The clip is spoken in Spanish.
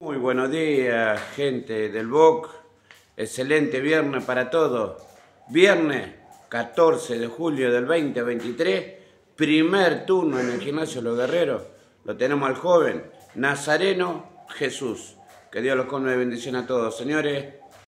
Muy buenos días, gente del BOC. Excelente viernes para todos. Viernes 14 de julio del 2023. Primer turno en el Gimnasio Los Guerreros. Lo tenemos al joven Nazareno Jesús. Que Dios los colme de bendición a todos, señores.